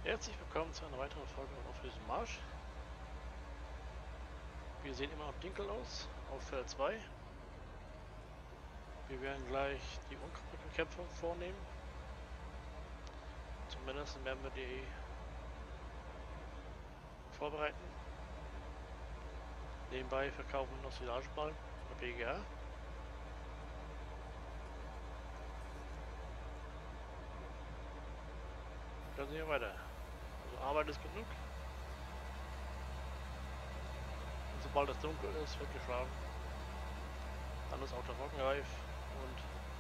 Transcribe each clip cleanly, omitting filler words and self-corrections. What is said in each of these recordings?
Herzlich willkommen zu einer weiteren Folge auf diesem Marsch. Wir sehen immer noch Dinkel aus, auf Feld 2. Wir werden gleich die Unkrautbekämpfung vornehmen. Zumindest werden wir die vorbereiten. Nebenbei verkaufen wir noch Silageballen oder BGA. Dann sehen wir weiter. Also Arbeit ist genug. Und sobald es dunkel ist, wird geschlafen. Dann ist auch der Roggenreif und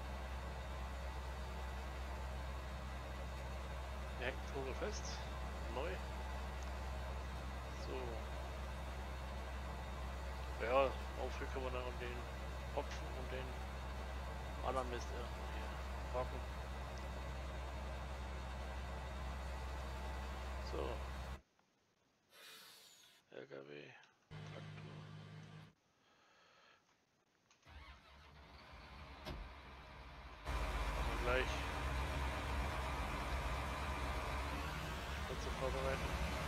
wir hängen den Vogel fest. Neu. So. Ja, aufhören können wir dann den Hopfen und den anderen Mist hier rocken. So. LKW. Traktor. Machen wir gleich. Spritze vorbereiten.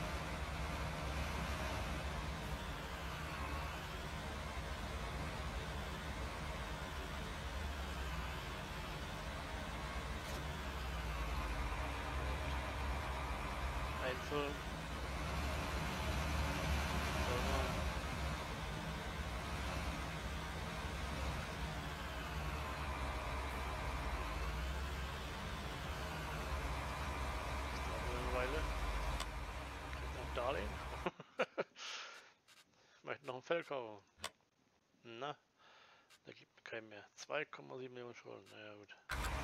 Einfüllen. Darlehen. Ich möchte noch ein Fell kaufen. Na, da gibt es keinen mehr. 2,7 Millionen Schulden. Naja, gut.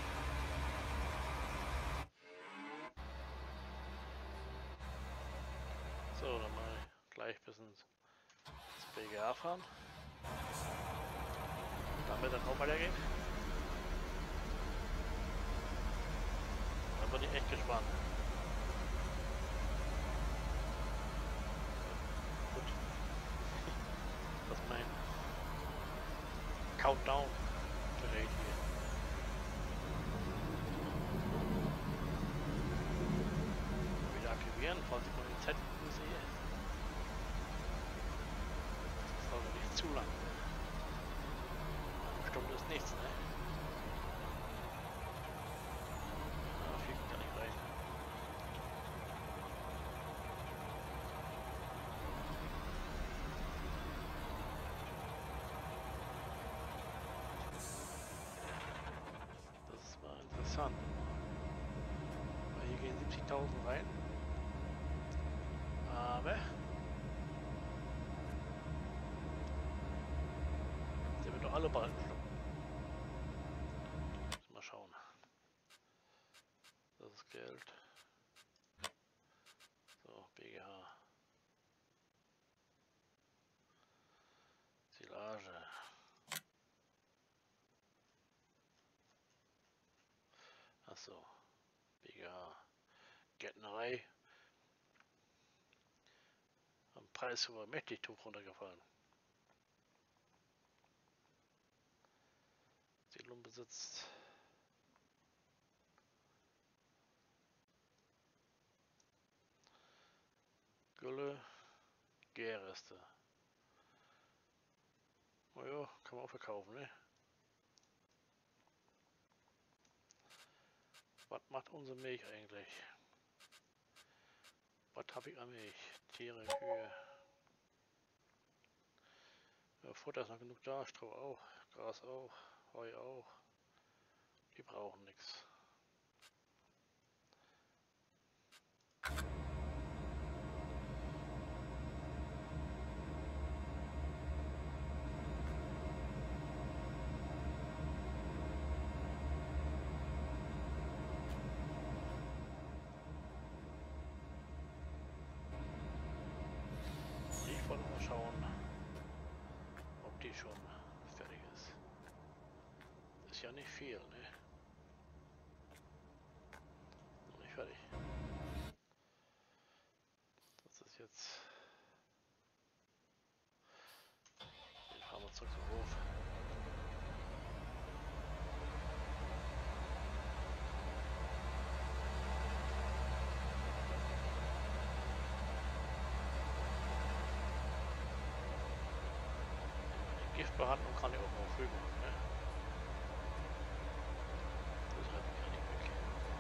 So, dann mal gleich bis ins BGA fahren. Damit dann auch weitergehen. Dann bin ich echt gespannt. Gut. Das ist mein Countdown-Gerät hier. Wieder aktivieren, falls ich mal den Z sehe. Das sollte nicht zu lang. Eine Stunde ist nichts, ne? Da fliegt gar nicht rein. Das war interessant. Weil hier gehen 70.000 rein. Aber der wird doch alle Balken schlucken. Mal schauen. Das ist Geld. So, BGH. Silage. Achso. BGH. Gärtnerei. Am Preis sogar mächtig hoch runtergefallen. Siedlung besitzt. Gülle. Gärreste. Naja, kann man auch verkaufen, ne? Was macht unsere Milch eigentlich? Was habe ich an Milch? Tiere, Kühe. Ja, Futter ist noch genug da, Stroh auch, Gras auch, Heu auch. Die brauchen nichts. Ich wollte mal schauen, ob die schon fertig ist. Ist ja nicht viel, ne? Noch nicht fertig. Das ist jetzt... Den fahren wir zurück zum Hof. Behandlung kann ich auch mal früh machen, ne? Das habe ich gar nicht weg.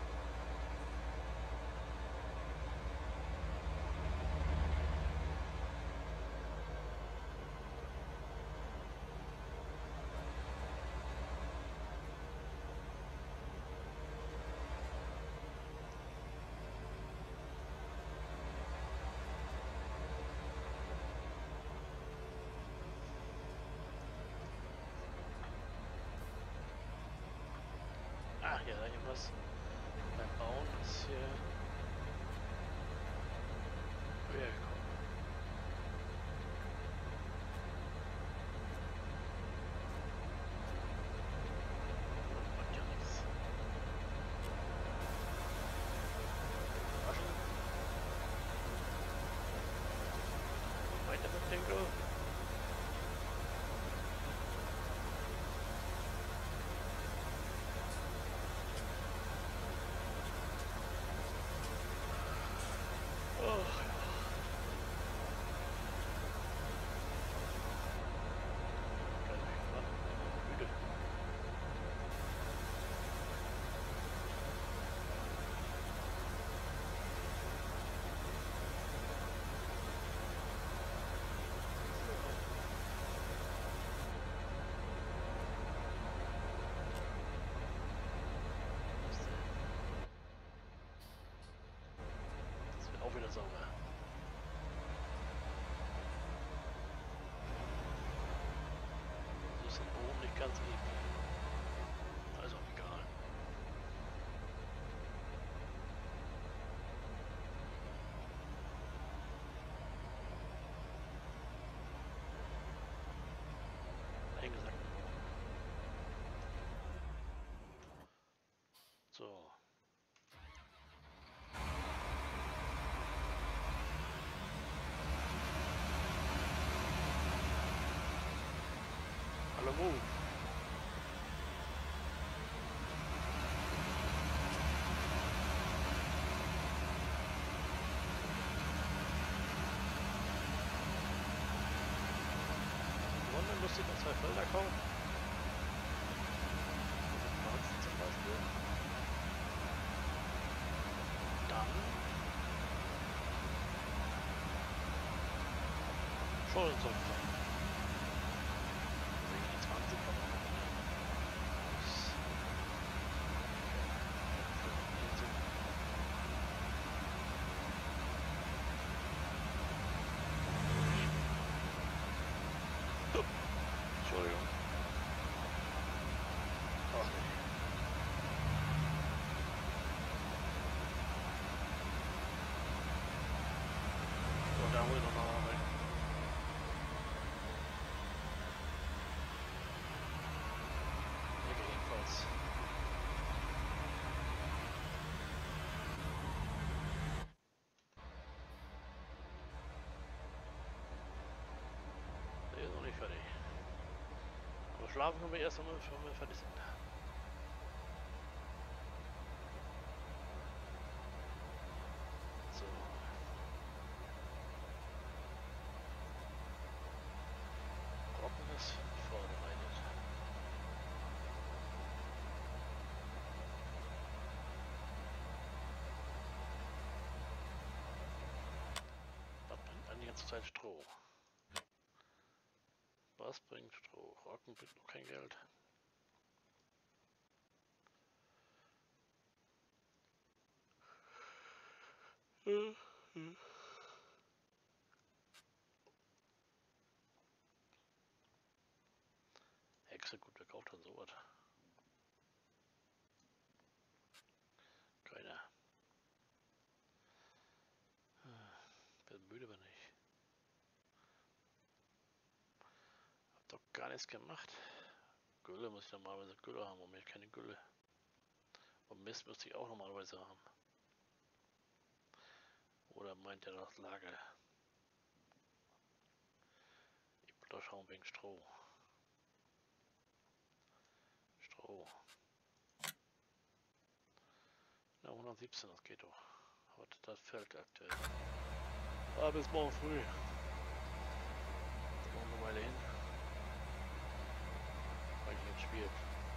Ah, hier ist irgendwas beim Bauen ist hier höher gekommen. Das macht ja nichts. Waschen. Weiter mit dem Go. Oh, müde. Das wird auch wieder sauber. Das ist oben nicht ganz eben. Also egal. Eingesackt. So. Hallo Mo. Gewonnen lustig noch 2 Felder kaufen. Pflanzen zum Beispiel. Dann Schollensumpfer. Die 20 kann man machen. Entschuldigung. Ach nee. So, da hol ich noch mal rein. Jedenfalls. Der ist noch nicht fertig. Aber schlafen können wir erst, wenn wir fertig sind. So. Brocken ist vorbereitet. Was bringt dann die ganze Zeit Stroh? Was bringt Stroh? Rocken bringt noch kein Geld. Hexe, gut, wer kauft dann sowas? Keiner. Bin müde, bin ich. Hab doch gar nichts gemacht. Gülle muss ich normalerweise Gülle haben, und mir keine Gülle. Und Mist müsste ich auch normalerweise haben. Oder meint er das Lager? Ich will doch schauen wegen Stroh. Stroh. Na, 117, das geht doch. Aber das fällt aktuell. Aber bis morgen früh. Morgen eine Weile hin. gespielt.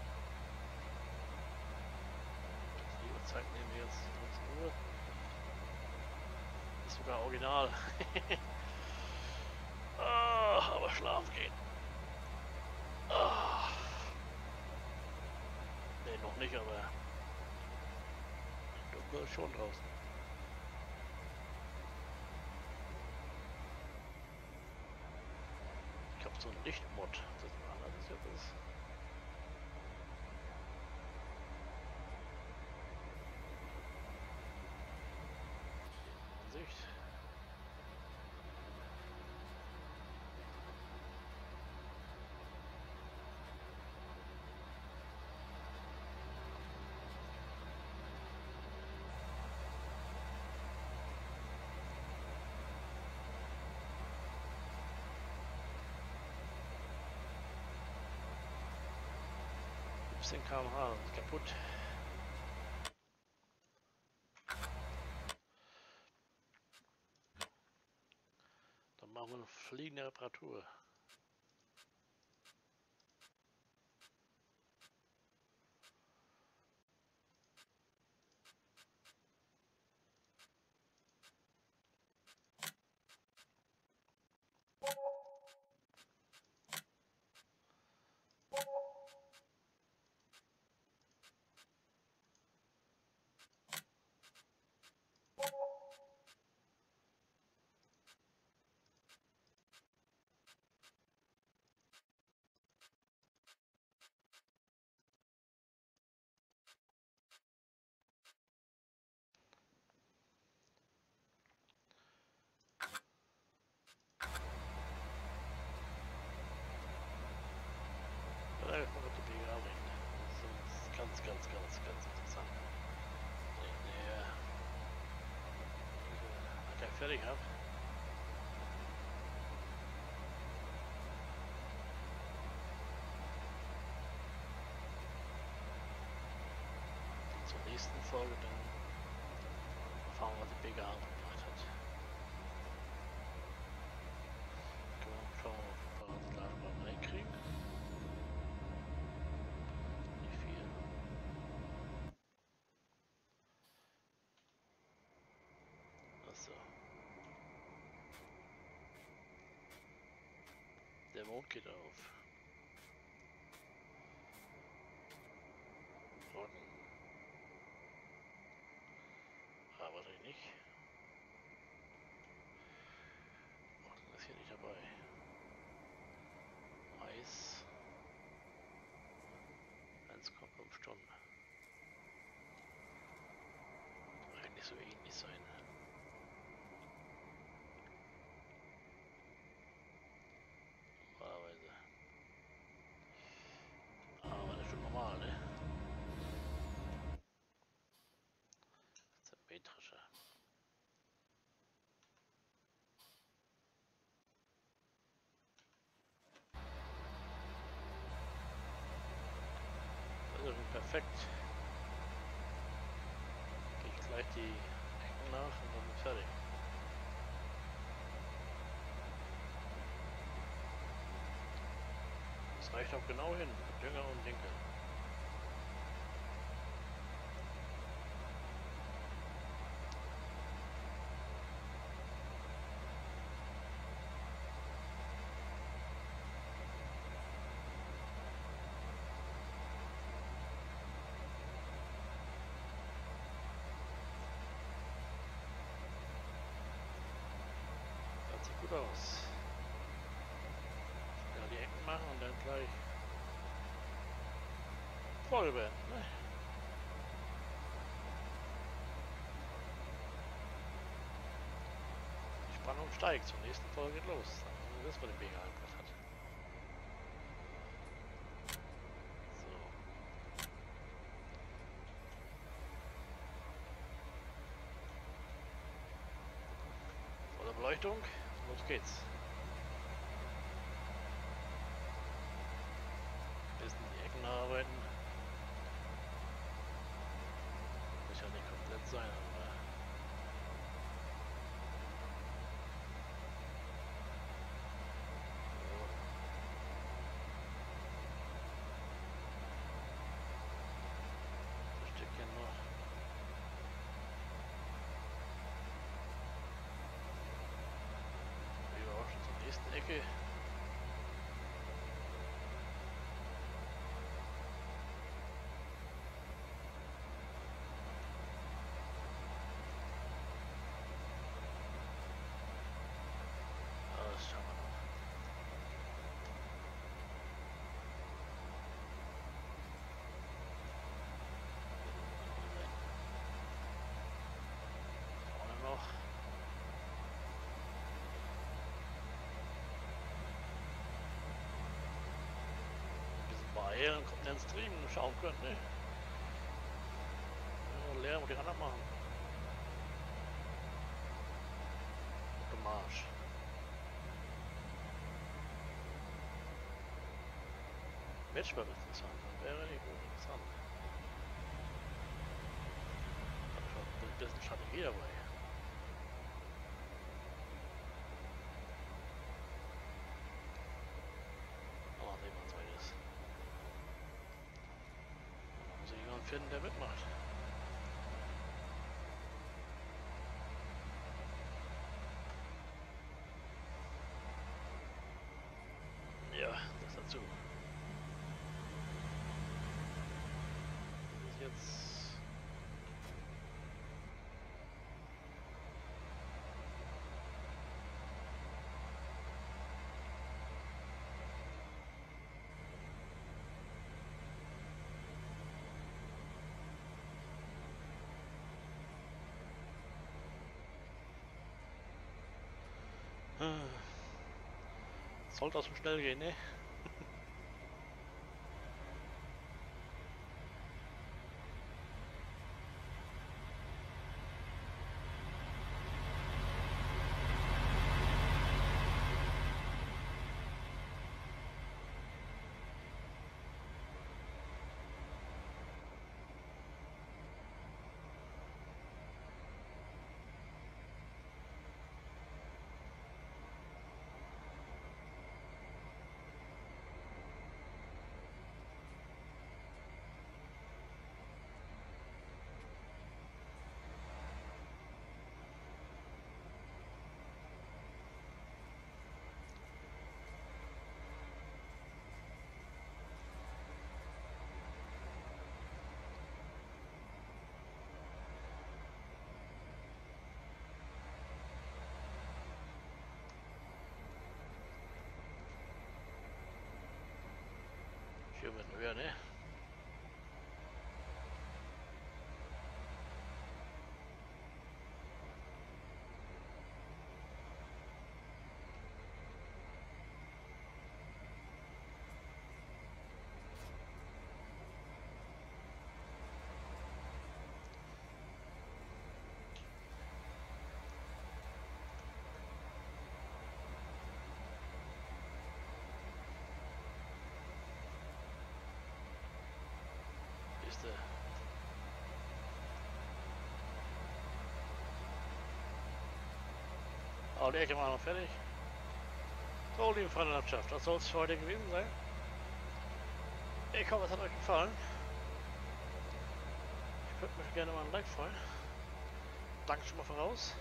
Die Uhrzeit nehmen wir jetzt 19 Uhr. Ist sogar original. Ah, aber schlafen gehen. Ah. Ne, noch nicht, aber dunkel ist schon draußen. Ich habe so ein Lichtmod. Das ist ja das. Ansicht. km/h ist kaputt. Dann machen wir eine fliegende Reparatur. Ja, ich mache die BGA weg. Das ist ganz interessant. Wenn ich diese Attack fertig habe. Zur nächsten Folge dann erfahren, was die BGA gemacht hat. Schauen wir mal, ob wir das mal reinkriegen. Nicht viel. Achso. Der Mond geht auf. Morgen. Aber nicht. Morgen ist hier nicht dabei. Mais. 1,5 Stunden. Eigentlich so ähnlich sein. Normalerweise. Aber das ist schon normal, ne? Das ist ein metrischer. Das ist schon perfekt. Gehe ich gleich die Ecken nach und dann ist fertig. Das reicht auch genau hin. Dünger und Dinkel. Das sieht gut aus. Ja, die Ecken machen und dann gleich voll werden. Ne? Die Spannung steigt. Zur nächsten Folge geht los. Dann wissen wir den Mega Albert hat. So. Volle Beleuchtung. Los geht's. Bisschen die Ecken arbeiten. Muss ja nicht komplett sein, aber Ecke. Das schauen wir noch. Vorne noch. Ein bisschen beeilen, kommt ins Stream schauen können, ne? Ja, leer und die anderen machen. Gute Marsch. Matchball ist interessant, das wäre nicht gut interessant. Da habe ich schon ein bisschen Strategie dabei. Aber sehen wir, was weit ist. Da muss ich jemanden finden, der mitmacht. Ja, das dazu. Jetzt. Sollte das so schnell gehen, ne? Hier wird höher, ne? Ist auch die Ecke machen wir fertig. So, liebe Freunde der Landschaft, das soll es für heute gewesen sein. Ich hoffe, es hat euch gefallen. Ich würde mich gerne mal ein Like freuen. Danke schon mal voraus.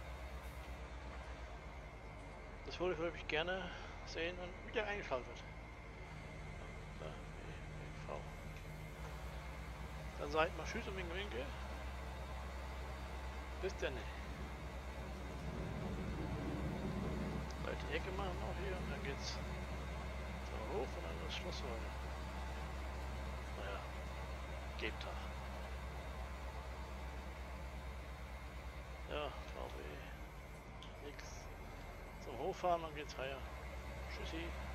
Das würde ich wirklich gerne sehen, wenn wieder eingeschaltet wird. V. Dann seid mal tschüss und winke. Bis dann. Gleich die Ecke machen auch hier und dann geht's so hoch und dann das Schloss heute. Naja, Gebtag. Ja, VW. Nix. Zum Hochfahren, dann geht's higher. Tschüssi.